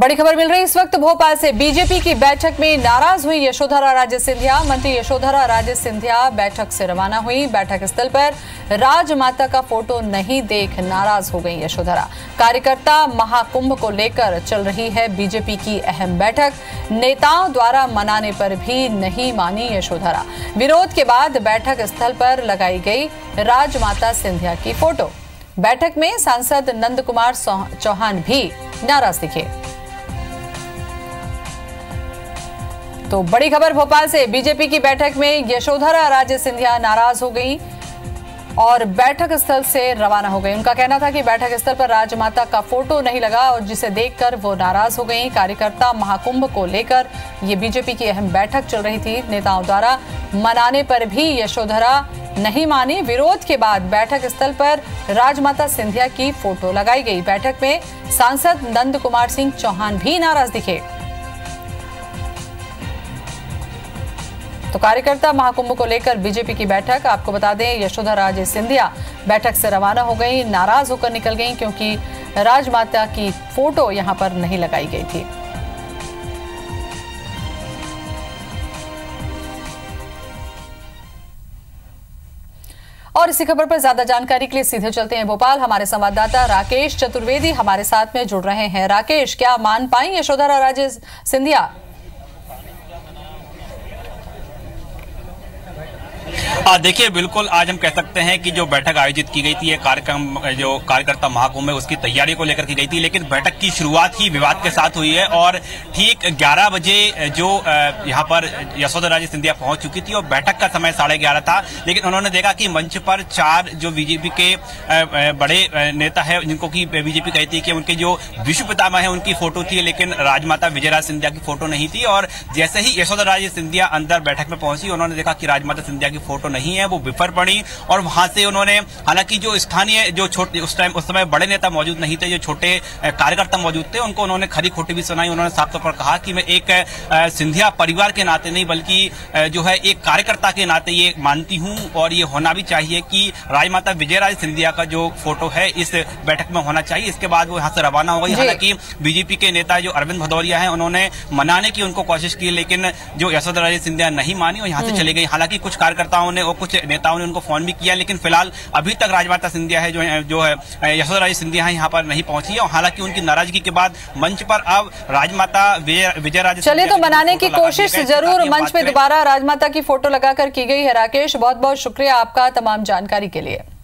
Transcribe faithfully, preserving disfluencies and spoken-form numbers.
बड़ी खबर मिल रही इस वक्त भोपाल से। बीजेपी की बैठक में नाराज हुई यशोधरा राजे सिंधिया। मंत्री यशोधरा राजे सिंधिया बैठक से रवाना हुई। बैठक स्थल पर राजमाता का फोटो नहीं देख नाराज हो गई यशोधरा। कार्यकर्ता महाकुंभ को लेकर चल रही है बीजेपी की अहम बैठक। नेताओं द्वारा मनाने पर भी नहीं मानी यशोधरा। विरोध के बाद बैठक स्थल पर लगाई गई राजमाता सिंधिया की फोटो। बैठक में सांसद नंद कुमार चौहान भी नाराज दिखे। तो बड़ी खबर भोपाल से। बीजेपी की बैठक में यशोधरा राजे सिंधिया नाराज हो गई और बैठक स्थल से रवाना हो गई। उनका कहना था कि बैठक स्थल पर राजमाता का फोटो नहीं लगा और जिसे देखकर वो नाराज हो गई। कार्यकर्ता महाकुंभ को लेकर ये बीजेपी की अहम बैठक चल रही थी। नेताओं द्वारा मनाने पर भी यशोधरा नहीं मानी। विरोध के बाद बैठक स्थल पर राजमाता सिंधिया की फोटो लगाई गई। बैठक में सांसद नंद कुमार सिंह चौहान भी नाराज दिखे। तो कार्यकर्ता महाकुंभ को लेकर बीजेपी की बैठक। आपको बता दें, यशोधरा राजे सिंधिया बैठक से रवाना हो गई, नाराज होकर निकल गई क्योंकि राजमाता की फोटो यहां पर नहीं लगाई गई थी। और इसी खबर पर ज्यादा जानकारी के लिए सीधे चलते हैं भोपाल। हमारे संवाददाता राकेश चतुर्वेदी हमारे साथ में जुड़ रहे हैं। राकेश, क्या मान पाई यशोधरा राजे सिंधिया? देखिए, बिल्कुल आज हम कह सकते हैं कि जो बैठक आयोजित की गई थी, ये कार्यक्रम जो कार्यकर्ता महाकुंभ है उसकी तैयारी को लेकर की गई थी, लेकिन बैठक की शुरुआत ही विवाद के साथ हुई है। और ठीक ग्यारह बजे जो यहाँ पर यशोधरा राजे सिंधिया पहुंच चुकी थी और बैठक का समय साढ़े ग्यारह था, लेकिन उन्होंने देखा कि मंच पर चार जो बीजेपी के बड़े नेता है जिनको की बीजेपी कहती है कि उनके जो विश्व पितामह है उनकी फोटो थी, लेकिन राजमाता विजयराजे सिंधिया की फोटो नहीं थी। और जैसे ही यशोधरा राजे सिंधिया अंदर बैठक में पहुंची, उन्होंने देखा कि राजमाता सिंधिया की फोटो नहीं है, वो विफर पड़ी। और वहां से उन्होंने, हालांकि जो स्थानीय जो छोटे उस टाइम उस समय बड़े नेता मौजूद नहीं थे, जो छोटे कार्यकर्ता मौजूद थे, उनको उन्होंने खरी खोटी भी सुनाई। उन्होंने साफ तौर पर कहा कि मैं एक सिंधिया परिवार के नाते नहीं बल्कि जो है एक कार्यकर्ता के नाते ये मानती हूं और ये होना भी चाहिए कि राजमाता विजयराजे सिंधिया का जो फोटो है इस बैठक में होना चाहिए। इसके बाद वो यहाँ से रवाना हो गई। हालांकि बीजेपी के नेता जो अरविंद भदौरिया है उन्होंने मनाने की उनको कोशिश की, लेकिन जो यशोधरा राजे सिंधिया नहीं मानी और यहाँ से चली गई। हालांकि कुछ कार्यकर्ताओं ने और कुछ नेताओं ने उनको फोन भी किया, लेकिन फिलहाल अभी तक राजमाता सिंधिया है जो है जो है यशोधरा राजे सिंधिया है यहाँ पर नहीं पहुंची है। और हालांकि उनकी नाराजगी के बाद मंच पर अब राजमाता विजयराजे चलिए तो मनाने की कोशिश जरूर मंच पे दोबारा राजमाता की फोटो लगाकर की गई है। राकेश, बहुत बहुत शुक्रिया आपका तमाम जानकारी के लिए।